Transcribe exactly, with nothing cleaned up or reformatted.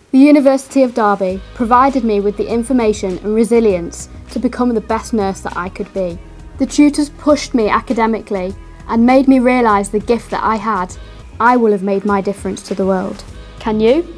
The University of Derby provided me with the information and resilience to become the best nurse that I could be. The tutors pushed me academically and made me realise the gift that I had. I will have made my difference to the world. Can you?